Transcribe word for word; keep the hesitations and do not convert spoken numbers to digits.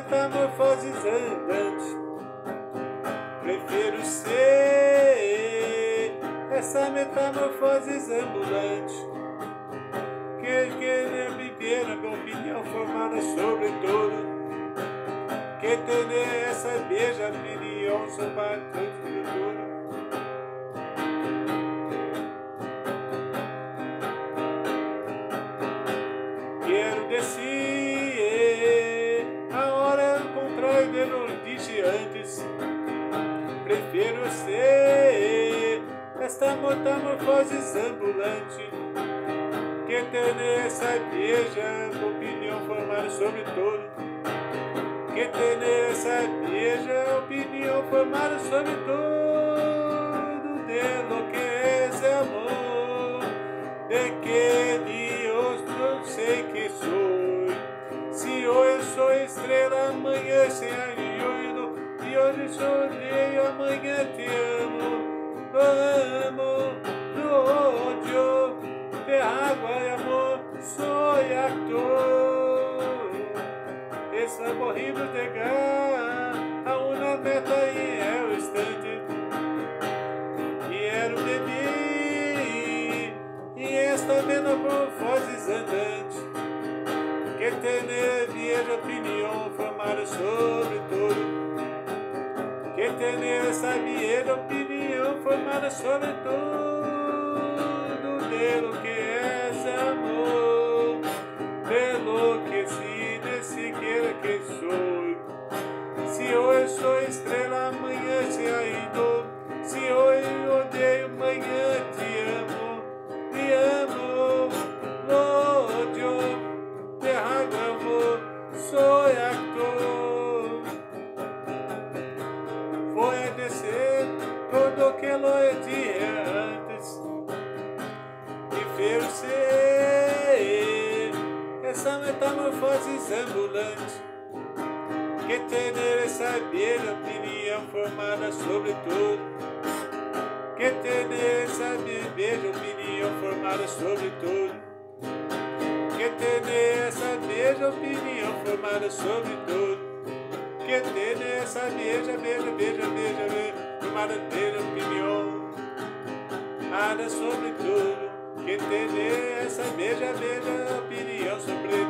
metamorfoses andantes. Prefiro ser essa metamorfose ambulante que querer viver a minha opinião formada sobre tudo, que ter essa beija opinião sobre tudo. Quero descer a hora contrária de não disse antes. Prefiro ser esta metamorfose ambulante que ter essa beija opinião formada sobre tudo, que ter essa beija opinião formada sobre tudo, de lo que es amor, de que Dios não sei que sou. Se hoje sou estrela, amanhã serei eu, e hoje sou odeio, amanhã te amo, lo amo, lo odio, de água e amor, sou actor. Está morrendo de chegar a uma meta e é o instante. Quero beber e esta metamorfose andante que tem minha opinião formada sobre tudo, que tem essa minha opinião formada sobre tudo, de lo que é amor, de lo que se desse queira que sou. Se hoje sou estrela, amanhã se ido. Se hoje odeio, amanhã te amo, te amo, lo odio, te amo, sou actor. Foi a descer todo que lo dije antes. Prefiro ser essa metamorfose ambulante que ter essa bela opinião formada sobre tudo, que ter essa bela opinião formada sobre tudo, que ter essa bela opinião formada sobre tudo, que ter essa beija, beija, beija, beija, formada bela opinião formada sobre tudo, que ter essa beija, beija opinião sobre tudo.